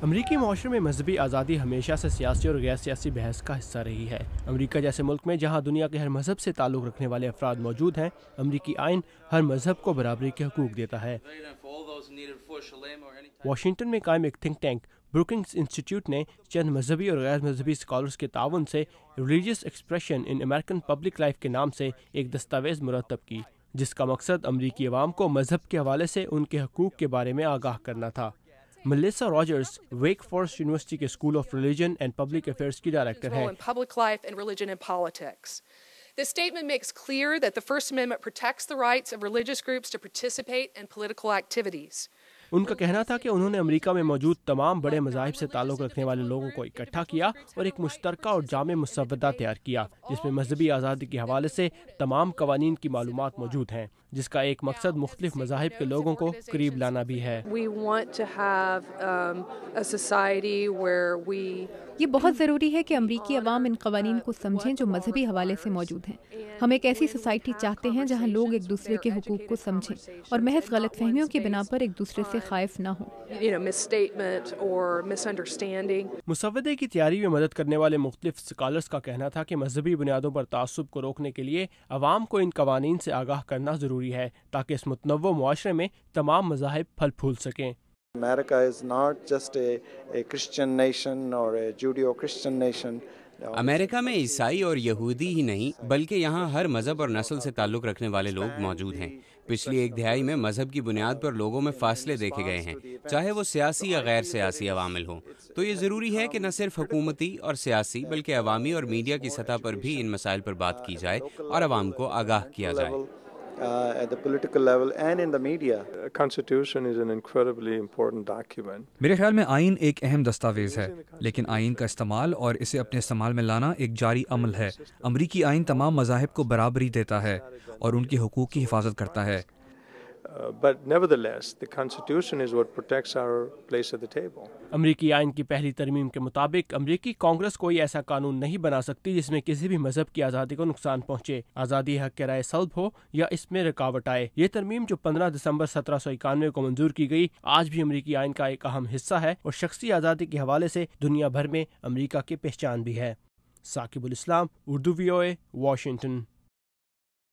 امریکی معاشرے میں مذہبی آزادی ہمیشہ سے سیاسی اور غیر سیاسی بحث کا حصہ رہی ہے۔ امریکہ جیسے ملک میں جہاں دنیا کے ہر مذہب سے تعلق رکھنے والے افراد موجود ہیں، امریکی آئین ہر مذہب کو برابری کے حقوق دیتا ہے۔ واشنگٹن میں قائم ایک تھنک ٹینک بروکنگز انسٹیٹیوٹ نے چند مذہبی اور غیر مذہبی اسکالرز کے تعاون سے religious expression in American public life کے نام سے ایک دستاویز مرتب کی، جس کا مقصد امریکی عوام کو مذہب کے حوالے سے ان کے حقوق کے بارے میں آگاہ کرنا تھا۔ Melissa Rogers Wake Forest University کے School of Religion and Public Affairs کی ڈائریکٹر ہیں۔ This statement makes clear that the First Amendment protects the rights of religious groups to participate in political activities. ان کا کہنا تھا کہ انہوں نے امریکہ میں موجود تمام بڑے مذاہب سے تعلق رکھنے والے لوگوں کو اکٹھا کیا اور ایک مشترکہ اور جامع مسودہ تیار کیا، جس میں مذہبی آزادی کے حوالے سے تمام قوانین کی معلومات موجود ہیں، جس کا ایک مقصد مختلف مذاہب کے لوگوں کو قریب لانا بھی ہے۔ یہ بہت ضروری ہے کہ امریکی عوام ان قوانین کو سمجھیں جو مذہبی حوالے سے موجود ہیں۔ ہم ایک ایسی سوسائٹی چاہتے ہیں جہاں لوگ ایک دوسرے کے حقوق کو سمجھیں اور محض غلط فہمیوں کی بنا پر ایک دوسرے سے خائف نہ ہوں۔ مسودے کی تیاری میں مدد کرنے والے مختلف اسکالرز کا کہنا تھا کہ مذہبی بنیادوں پر تعصب کو روکنے کے لیے عوام کو ان قوانین سے آگاہ کرنا ضروری ہے تاکہ اس متنوع معاشرے میں تمام مذاہب پھل پھول سکیں۔ America is not just a Christian nation or a Judeo-Christian nation. امریکہ میں عیسائی اور یہودی ہی نہیں بلکہ یہاں ہر مذہب اور نسل سے تعلق رکھنے والے لوگ موجود ہیں۔ پچھلی ایک دہائی میں مذہب کی بنیاد پر لوگوں میں فاصلے دیکھے گئے ہیں، چاہے وہ سیاسی یا غیر سیاسی عوامل ہوں۔ تو یہ ضروری ہے کہ نہ صرف حکومتی اور سیاسی بلکہ عوامی اور میڈیا کی سطح پر بھی ان مسائل پر بات کی جائے اور عوام کو آگاہ کیا جائے۔ At the political level and in the media. Constitution is an incredibly important document. میرے خیال میں آئین ایک اہم دستاویز ہے، لیکن آئین کا استعمال اور اسے اپنے استعمال میں لانا ایک جاری عمل ہے۔ امریکی آئین تمام مذاہب کو برابری دیتا ہے اور ان کے حقوق کی حفاظت کرتا ہے۔ But nevertheless, the Constitution is what protects our place at the table. امریکی آئین کی پہلی ترمیم کے مطابق امریکی کانگریس کوئی ایسا قانون نہیں بنا سکتی جس میں کسی بھی مذہب کی آزادی کو نقصان پہنچے، آزادی حق کے رائے سلب ہو یا اس میں رکاوٹ آئے۔ یہ ترمیم جو 15 دسمبر 1791 کو منظور کی گئی آج بھی امریکی آئین کا ایک اہم حصہ ہے اور شخصی آزادی کے حوالے سے دنیا بھر میں امریکہ کی پہچان بھی ہے۔ ثاقب الاسلام، اردو VOA، واشنگٹن۔